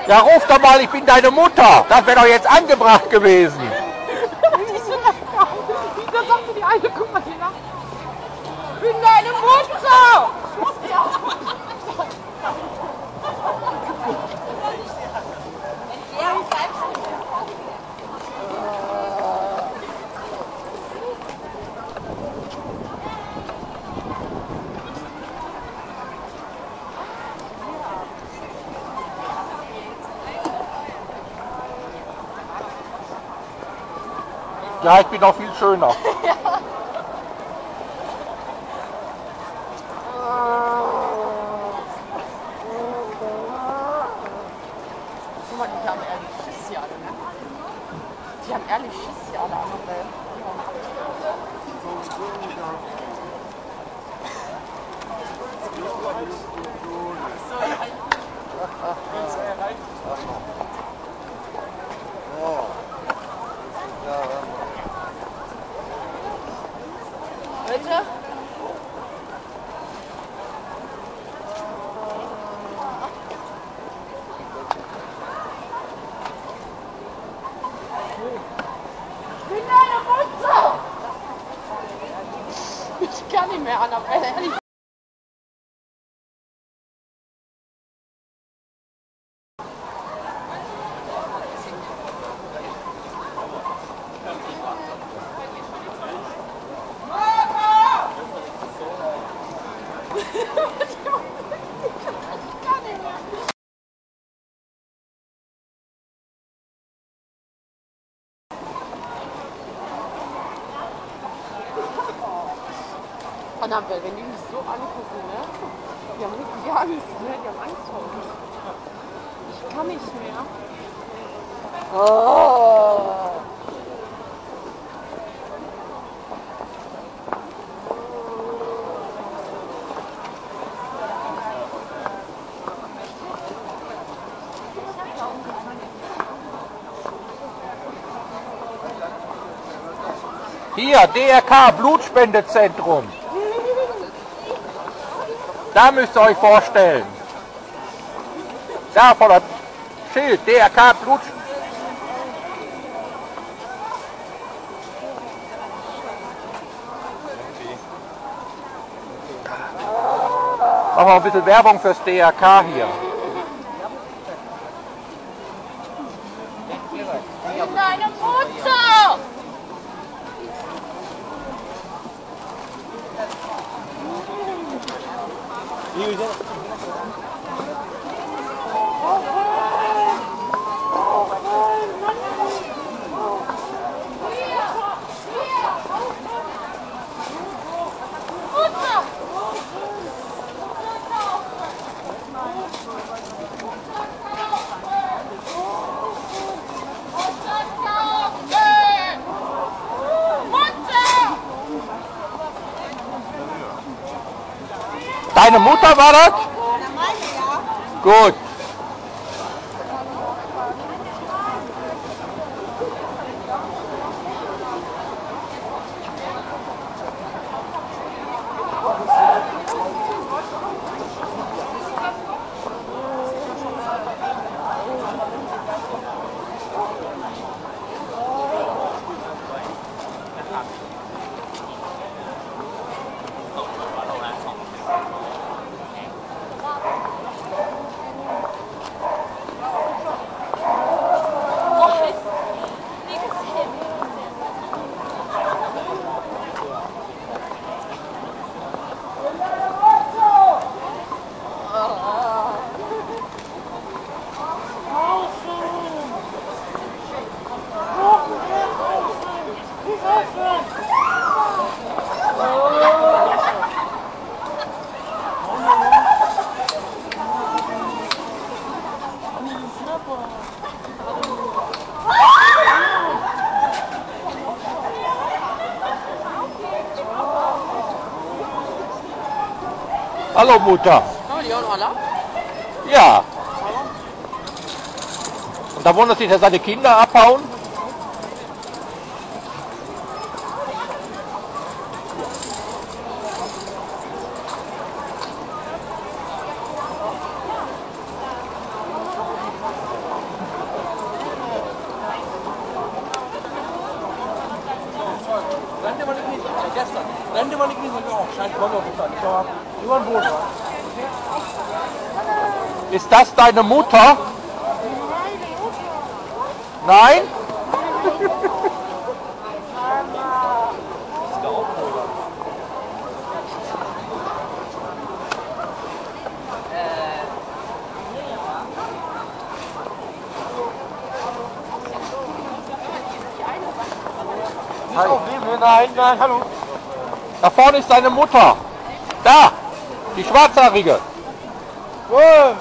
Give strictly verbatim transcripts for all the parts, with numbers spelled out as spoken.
Ja, ruf doch mal, ich bin deine Mutter. Das wäre doch jetzt angebracht gewesen. Wieso sagte die eine, guck mal, die lacht. Ich bin deine Mutter! Ja, ich bin noch viel schöner. Ja. Guck mal, die haben ehrlich Schiss hier alle, ne? Die haben ehrlich Schiss hier alle, Annabelle. Bitte? Ich bin deine Mutter! Ich kann nicht mehr, Annabelle. Annabelle, wenn die mich so angucken, ne? Die haben richtig Angst, ne? Die haben Angst vor mir. Ich kann nicht mehr. Oh. Hier, D R K, Blutspendezentrum. Da müsst ihr euch vorstellen. Da vor der Schild, D R K, Blut. Machen wir ein bisschen Werbung fürs D R K hier. Deine Mutter! Deine Mutter war das? Gut. Hallo Mutter. Haben wir die auch noch alle? Ja. Und da wundert sich, dass seine Kinder abhauen? Ende war nicht mehr so auch. Scheint Gott auf uns an. Über den Boden. Ist das deine Mutter? Nein? Hi. Nein, nein, hallo. Da vorne ist deine Mutter. Da! Die Schwarzhaarige. Oh.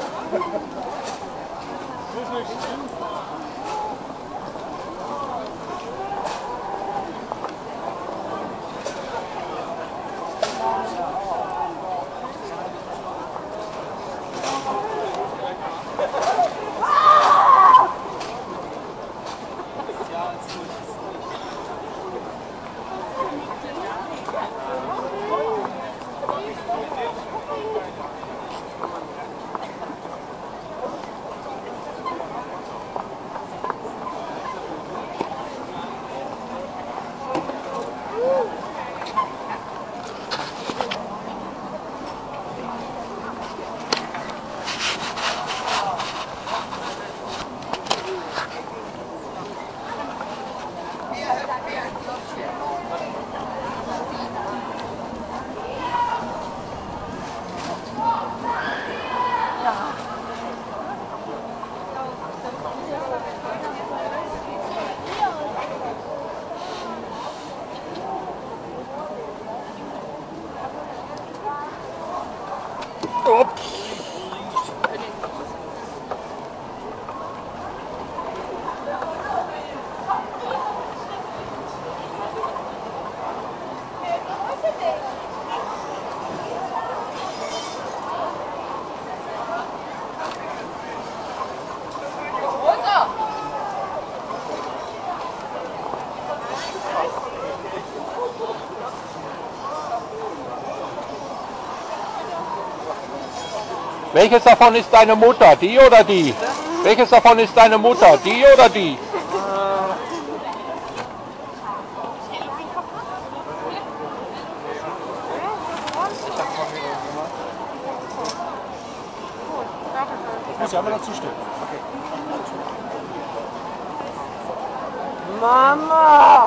Ups. Welches davon ist deine Mutter? Die oder die? Welches davon ist deine Mutter? Die oder die? Ich muss ja einmal dazu stehen. Okay. Mama!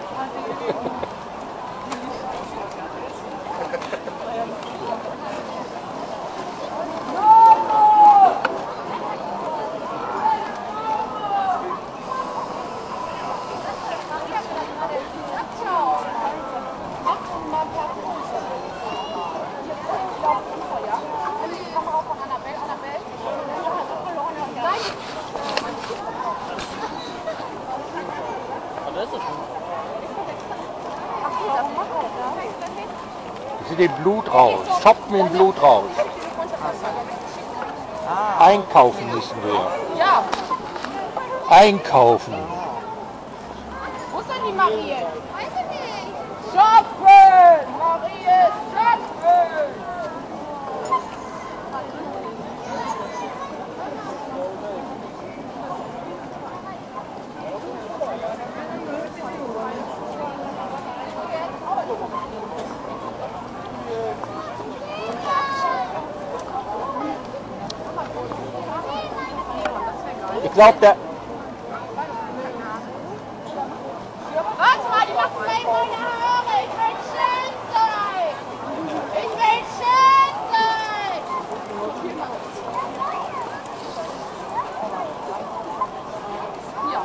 Sie den Blut raus. Schopfen den Blut raus. Einkaufen müssen wir. Ja. Einkaufen. Wo ist denn die Marie? Weiß ich nicht. Shoppen! Marie, shoppen! Ich glaube, der... Warte mal, die macht zwei meine Haare. Ich will schön sein. Ich will schön sein. Ja.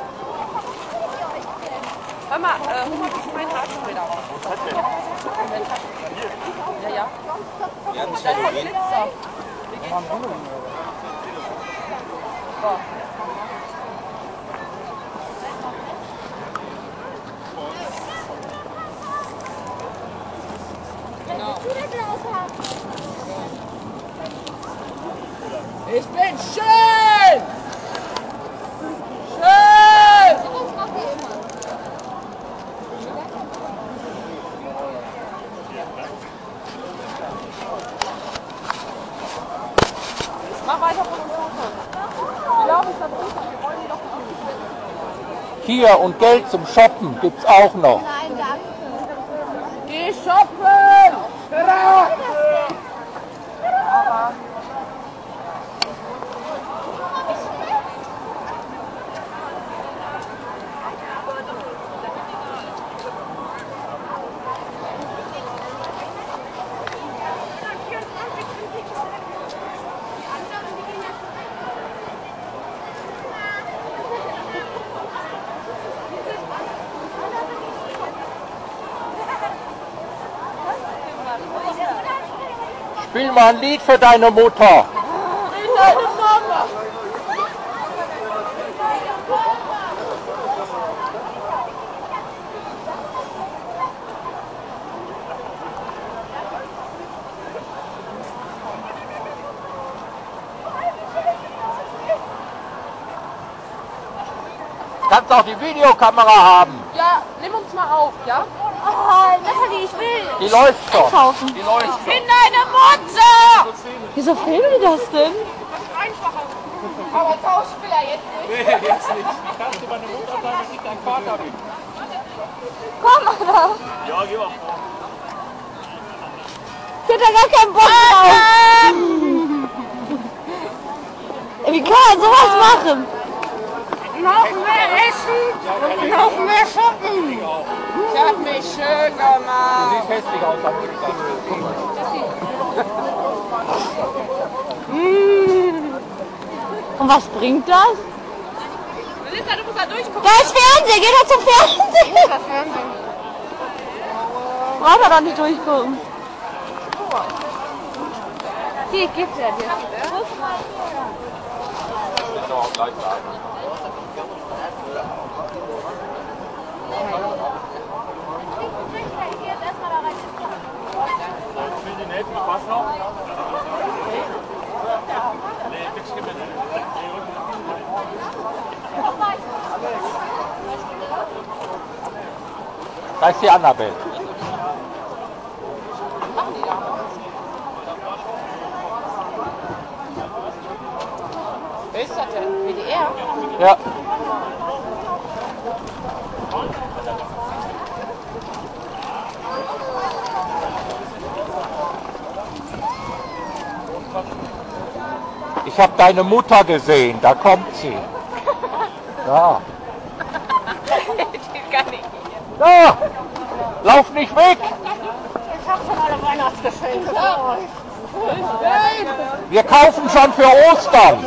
Hör mal, äh, hol mal mein Haarspray da raus. Ja, ja. Ja, das ist ja Halloween. So. Ich bin schön! Schön! Mach weiter von uns runter. Wir laufen da runter. Wir wollen die doch nicht. Hier und Geld zum Shoppen gibt's auch noch. Geh shoppen! Spiel mal ein Lied für deine Mutter. Für deine Mama. Kannst auch die Videokamera haben. Ja, nimm uns mal auf, ja? Oh, Natalie, ich will. Die läuft schon. Einkaufen. Die läuft schon. Ich bin deine Mutter! Wieso filmen die das denn? Einfacher. Aber tauschen will er jetzt nicht. Nee, jetzt nicht. Wie kannst du meine Mutter sein, wenn ich dein Vater bin? Komm, Anna. Ja, geh mal vor. Ich hätte da gar keinen Bock drauf. Ey, wie kann man sowas machen? Noch mehr essen, noch mehr shoppen. Ich hab mich schön gemacht. Sieht hässlich aus, hab ich gesagt. Guck mal. Und was bringt das? Melissa, du musst da durchgucken. Da ist Fernsehen, geh doch zum Fernsehen. Das Fernsehen. Braucht er doch nicht durchgucken. Hier gibt's ja dir. Das kann auch gleich sagen. Will die nicht? Was noch? Nee, nix gibt es nicht. Da ist die Annabelle. Wer ist das denn? W D R? Ja. Ich habe deine Mutter gesehen, da kommt sie. Ja. Die kann nicht. Da! Lauf nicht weg! Ich hab schon alle Weihnachtsgeschenke. Wir kaufen schon für Ostern.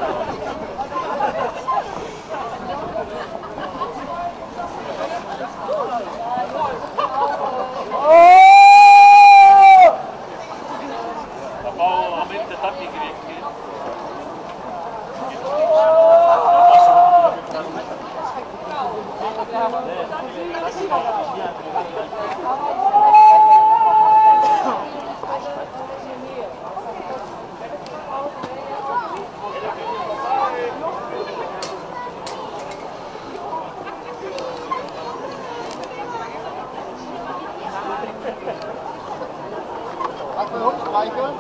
Da brauchen wir am Ende das nicht gelegt gehen. Hast du einen Hund streicheln?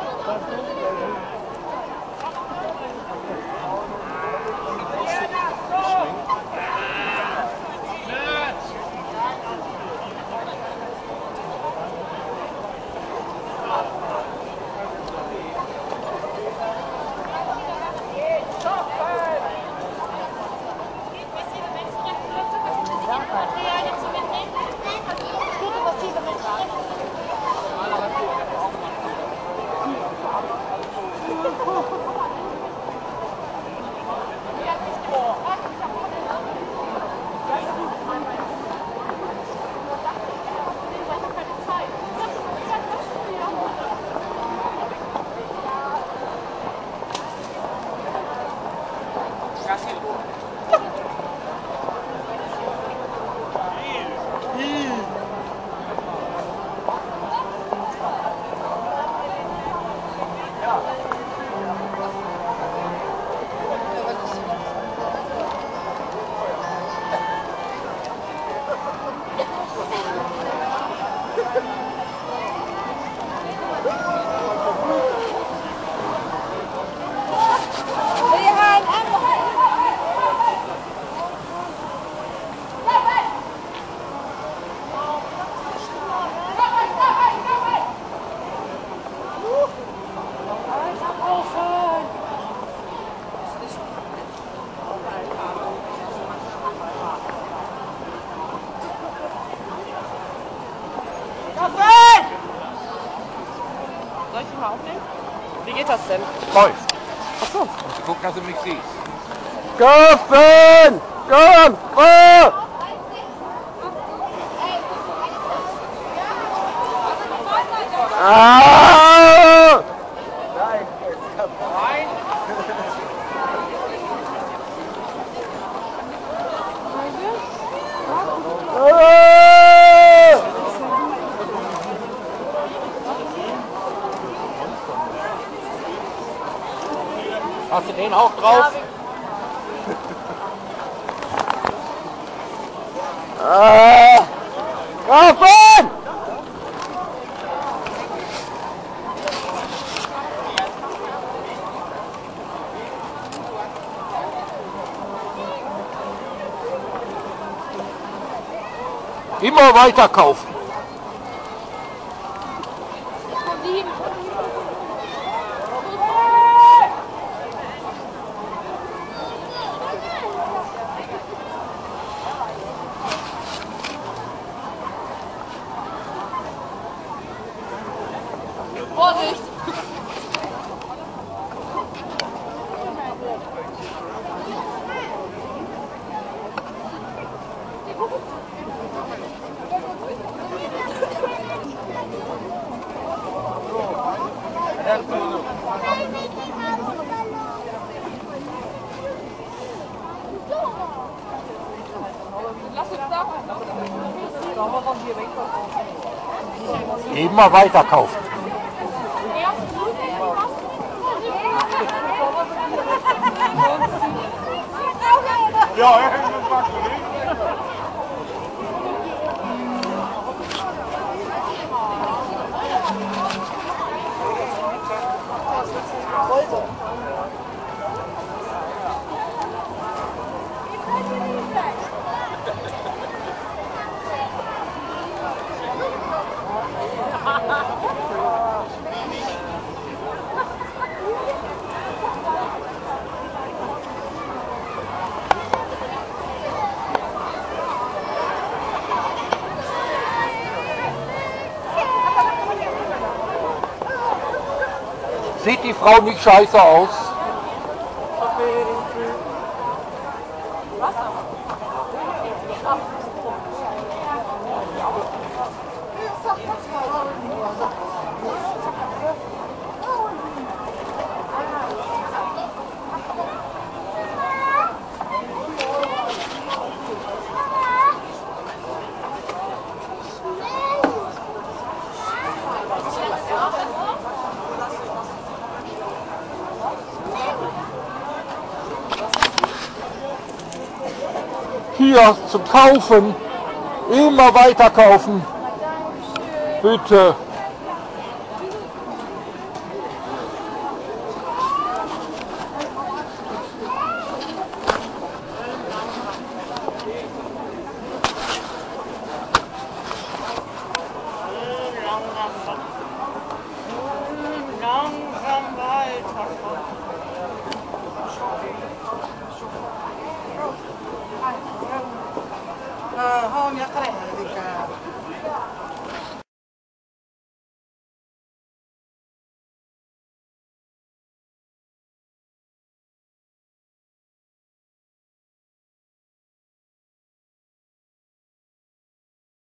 Soll ich die mal aufnehmen? Wie geht das denn? Läuft. Achso. Und guck, dass du mich siehst. Köpfen! Köpfe! Ah! Hast du den auch drauf? Äh, kaufen! Immer weiter kaufen. Vorsicht! Lass uns da. Immer weiter kaufen. Ja, das war gut. Sieht die Frau nicht scheiße aus? Hier zum Kaufen. Immer weiter kaufen. Bitte.